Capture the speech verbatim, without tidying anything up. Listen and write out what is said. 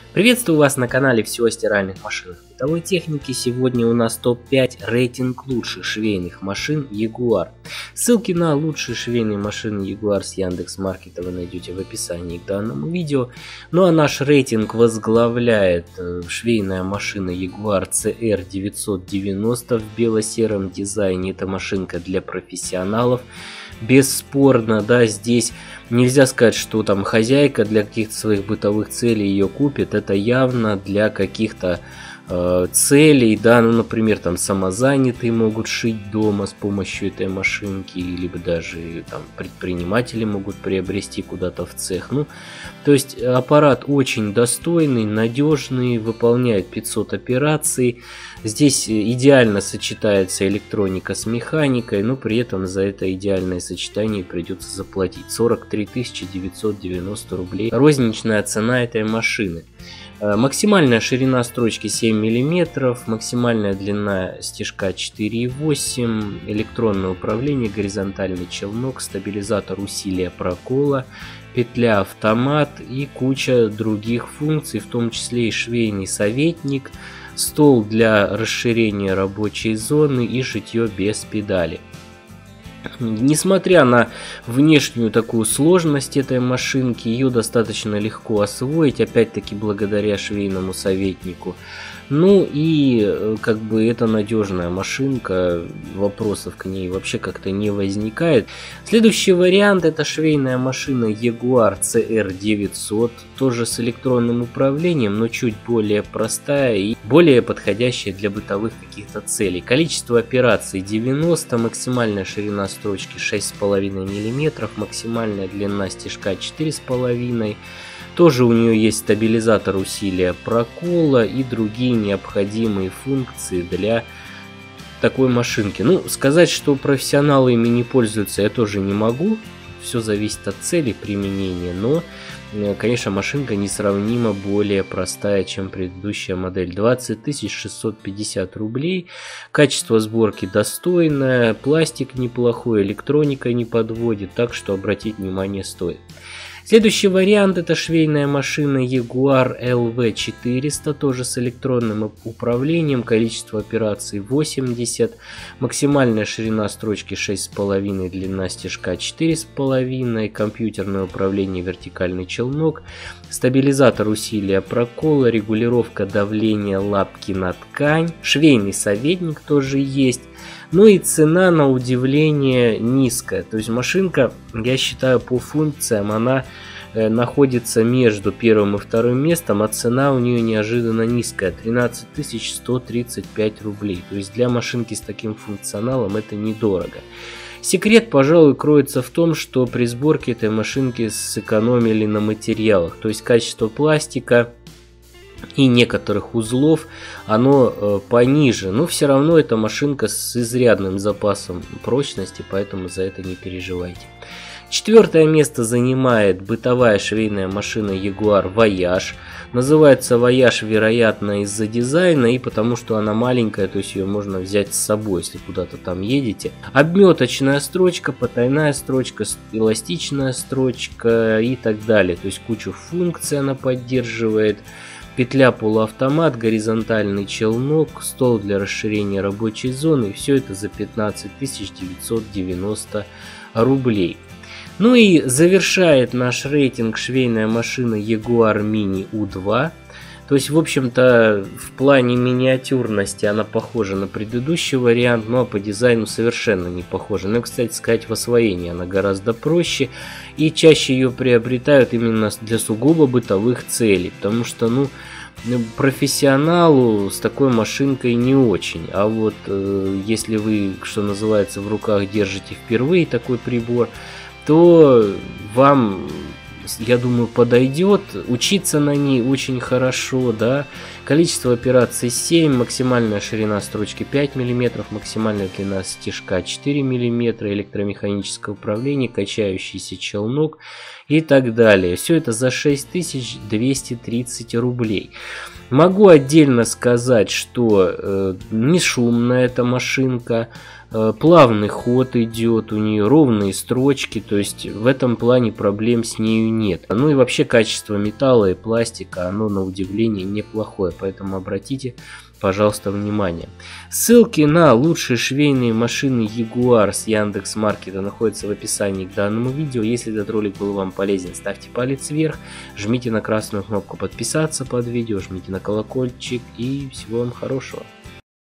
Приветствую вас на канале «Все о стиральных машинах и бытовой технике». Сегодня у нас топ пять рейтинг лучших швейных машин Jaguar. Ссылки на лучшие швейные машины Jaguar с Яндекс.Маркета вы найдете в описании к данному видео. Ну а наш рейтинг возглавляет швейная машина Jaguar си эр девятьсот девяносто в бело-сером дизайне. Это машинка для профессионалов. Бесспорно, да, здесь нельзя сказать, что там хозяйка для каких-то своих бытовых целей ее купит. Это явно для каких-то э, целей, да, ну, например, там самозанятые могут шить дома с помощью этой машинки, либо даже там предприниматели могут приобрести куда-то в цех. Ну, то есть аппарат очень достойный, надежный, выполняет пятьсот операций. Здесь идеально сочетается электроника с механикой, но при этом за это идеальное сочетание придется заплатить сорок три тысячи девятьсот девяносто рублей. Розничная цена этой машины. Максимальная ширина строчки семь миллиметров, максимальная длина стежка четыре и восемь, электронное управление, горизонтальный челнок, стабилизатор усилия прокола, петля автомат и куча других функций, в том числе и швейный советник, стол для расширения рабочей зоны и шитье без педали. Несмотря на внешнюю такую сложность этой машинки, ее достаточно легко освоить, опять-таки благодаря швейному советнику. Ну и как бы это надежная машинка, вопросов к ней вообще как-то не возникает. Следующий вариант — это швейная машина Jaguar си эр девятьсот, тоже с электронным управлением, но чуть более простая и более подходящая для бытовых каких-то целей. Количество операций девяносто, максимальная ширина строчки шесть и пять миллиметров, максимальная длина стежка четыре и пять. Тоже у нее есть стабилизатор усилия прокола и другие необходимые функции для такой машинки. Ну, сказать, что профессионалы ими не пользуются, я тоже не могу. Все зависит от цели применения, но, конечно, машинка несравнимо более простая, чем предыдущая модель. двадцать тысяч шестьсот пятьдесят рублей. Качество сборки достойное, пластик неплохой, электроника не подводит, так что обратить внимание стоит. Следующий вариант — это швейная машина Jaguar эл ви четыреста, тоже с электронным управлением, количество операций восемьдесят, максимальная ширина строчки шесть и пять, длина стежка четыре и пять, компьютерное управление, вертикальный челнок, стабилизатор усилия прокола, регулировка давления лапки на ткань, швейный советник тоже есть. Ну и цена, на удивление, низкая. То есть машинка, я считаю, по функциям она э, находится между первым и вторым местом, а цена у нее неожиданно низкая — тринадцать тысяч сто тридцать пять рублей. То есть для машинки с таким функционалом это недорого. Секрет, пожалуй, кроется в том, что при сборке этой машинки сэкономили на материалах. То есть качество пластика и некоторых узлов оно э, пониже, но все равно эта машинка с изрядным запасом прочности, поэтому за это не переживайте. Четвертое место занимает бытовая швейная машина Jaguar Voyage. Называется Voyage, вероятно, из-за дизайна и потому, что она маленькая, то есть ее можно взять с собой, если куда-то там едете. Обметочная строчка, потайная строчка, эластичная строчка и так далее. То есть кучу функций она поддерживает. Петля полуавтомат, горизонтальный челнок, стол для расширения рабочей зоны. И все это за пятнадцать тысяч девятьсот девяносто рублей. Ну и завершает наш рейтинг швейная машина Jaguar Mini ю два. То есть, в общем-то, в плане миниатюрности она похожа на предыдущий вариант, но по дизайну совершенно не похожа. Ну, кстати сказать, в освоении она гораздо проще, и чаще ее приобретают именно для сугубо бытовых целей, потому что, ну, профессионалу с такой машинкой не очень. А вот э, если вы, что называется, в руках держите впервые такой прибор, то вам, я думаю, подойдет. Учиться на ней очень хорошо, да. Количество операций семь, максимальная ширина строчки пять миллиметров, максимальная длина стежка четыре миллиметра, электромеханическое управление, качающийся челнок и так далее. Все это за шесть тысяч двести тридцать рублей. Могу отдельно сказать, что э, не шумная эта машинка, э, плавный ход идет, у нее ровные строчки, то есть в этом плане проблем с нею нет. Ну и вообще качество металла и пластика, оно на удивление неплохое, поэтому обратите, пожалуйста, внимание. Ссылки на лучшие швейные машины Jaguar с Яндекс.Маркета находятся в описании к данному видео. Если этот ролик был вам полезен, ставьте палец вверх, жмите на красную кнопку подписаться под видео, жмите на колокольчик и всего вам хорошего.